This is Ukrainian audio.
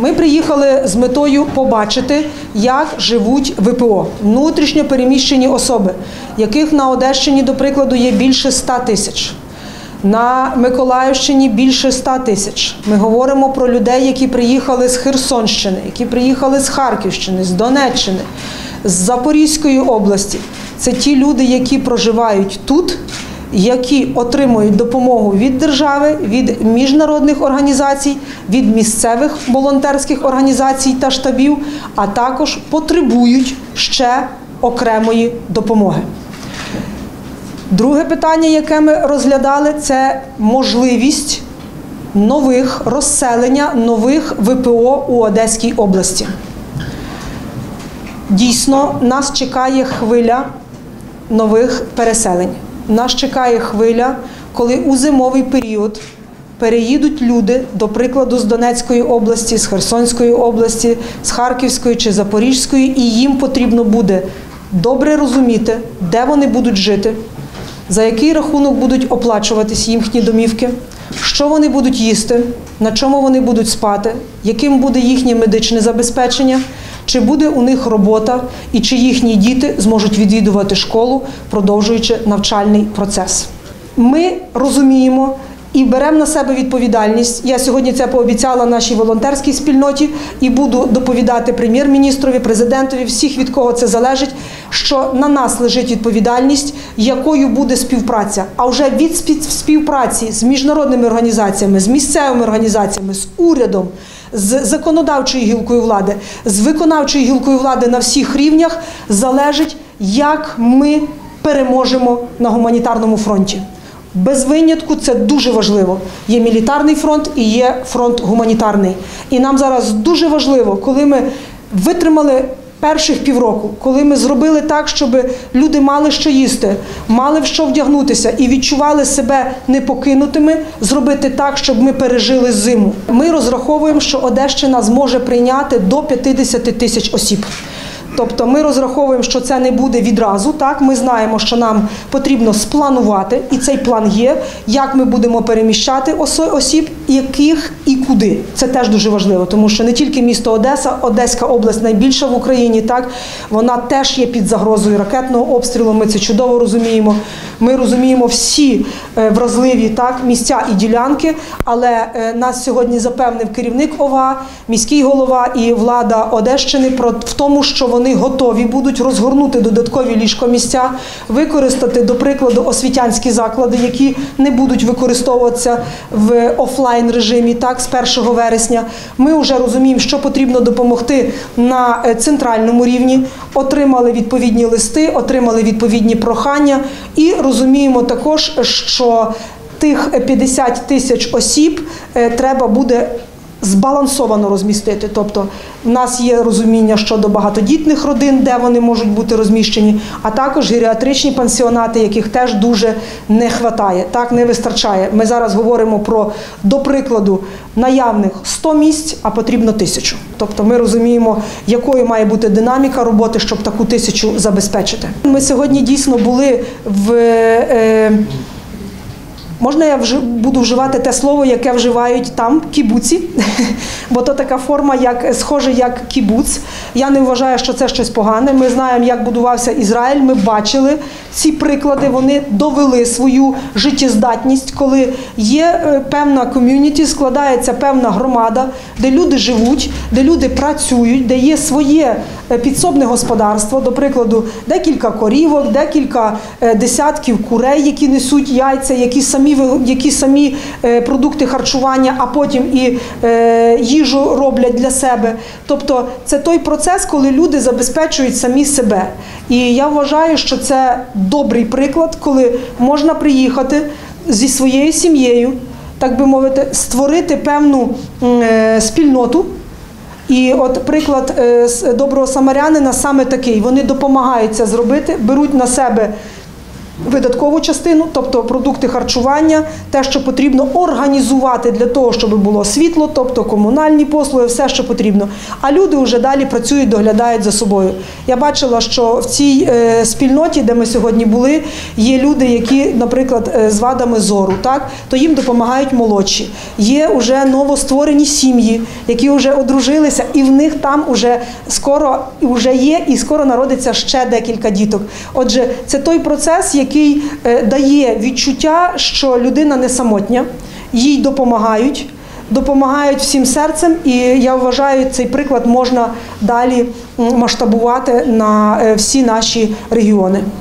Ми приїхали з метою побачити, як живуть ВПО, внутрішньо переміщені особи, яких на Одещині, до прикладу, є більше 100 тисяч. На Миколаївщині більше 100 тисяч. Ми говоримо про людей, які приїхали з Херсонщини, які приїхали з Харківщини, з Донеччини, з Запорізької області. Це ті люди, які проживають тут, які отримують допомогу від держави, від міжнародних організацій, від місцевих волонтерських організацій та штабів, а також потребують ще окремої допомоги. Друге питання, яке ми розглядали, це можливість розселення нових ВПО у Одеській області. Дійсно, нас чекає хвиля нових переселень. Нас чекає хвиля, коли у зимовий період переїдуть люди, до прикладу, з Донецької області, з Херсонської області, з Харківської чи Запорізької, і їм потрібно буде добре розуміти, де вони будуть жити, за який рахунок будуть оплачуватись їхні домівки, що вони будуть їсти, на чому вони будуть спати, яким буде їхнє медичне забезпечення, чи буде у них робота і чи їхні діти зможуть відвідувати школу, продовжуючи навчальний процес. Ми розуміємо і беремо на себе відповідальність. Я сьогодні це пообіцяла нашій волонтерській спільноті і буду доповідати прем'єр-міністрові, президентові, всіх, від кого це залежить, що на нас лежить відповідальність, якою буде співпраця. А вже від співпраці з міжнародними організаціями, з місцевими організаціями, з урядом, з законодавчою гілкою влади, з виконавчою гілкою влади на всіх рівнях залежить, як ми переможемо на гуманітарному фронті. Без винятку це дуже важливо. Є мілітарний фронт і є фронт гуманітарний. І нам зараз дуже важливо, коли ми витримали перших півроку, коли ми зробили так, щоб люди мали що їсти, мали в що вдягнутися і відчували себе непокинутими, зробити так, щоб ми пережили зиму. Ми розраховуємо, що Одещина зможе прийняти до 50 тисяч осіб. Тобто ми розраховуємо, що це не буде відразу, так? Ми знаємо, що нам потрібно спланувати, і цей план є, як ми будемо переміщати осіб, яких і куди. Це теж дуже важливо, тому що не тільки місто Одеса, Одеська область найбільша в Україні, так? Вона теж є під загрозою ракетного обстрілу, ми це чудово розуміємо. Ми розуміємо всі вразливі, так, місця і ділянки, але нас сьогодні запевнив керівник ОВА, міський голова і влада Одещини в тому, що вони готові будуть розгорнути додаткові ліжкомісця, використати, до прикладу, освітянські заклади, які не будуть використовуватися в офлайн режимі, так, з 1 вересня. Ми вже розуміємо, що потрібно допомогти на центральному рівні, отримали відповідні листи, отримали відповідні прохання і розуміємо також, що тих 50 тисяч осіб треба буде збалансовано розмістити. Тобто в нас є розуміння щодо багатодітних родин, де вони можуть бути розміщені, а також геріатричні пансіонати, яких теж дуже не вистачає, так, не вистачає. Ми зараз говоримо про, до прикладу, наявних 100 місць, а потрібно 1000. Тобто ми розуміємо, якою має бути динаміка роботи, щоб таку 1000 забезпечити. Ми сьогодні дійсно були можна я буду вживати те слово, яке вживають там, кібуці, бо то така форма, схоже як кібуц. Я не вважаю, що це щось погане. Ми знаємо, як будувався Ізраїль, ми бачили ці приклади, вони довели свою життєздатність, коли є певна ком'юніті, складається певна громада, де люди живуть, де люди працюють, де є своє підсобне господарство, до прикладу, декілька корівок, декілька десятків курей, які несуть яйця, які самі продукти харчування, а потім і їжу роблять для себе. Тобто це той процес, коли люди забезпечують самі себе. І я вважаю, що це добрий приклад, коли можна приїхати зі своєю сім'єю, так би мовити, створити певну спільноту. І от приклад доброго самарянина саме такий. Вони допомагають це зробити, беруть на себе видаткову частину, тобто продукти харчування, те, що потрібно організувати для того, щоб було світло, тобто комунальні послуги, все, що потрібно. А люди вже далі працюють, доглядають за собою. Я бачила, що в цій спільноті, де ми сьогодні були, є люди, які, наприклад, з вадами зору, так? То їм допомагають молодші. Є вже новостворені сім'ї, які вже одружилися, і в них там вже скоро вже є, і скоро народиться ще декілька діток. Отже, це той процес, який дає відчуття, що людина не самотня, їй допомагають всім серцем, і я вважаю, цей приклад можна далі масштабувати на всі наші регіони.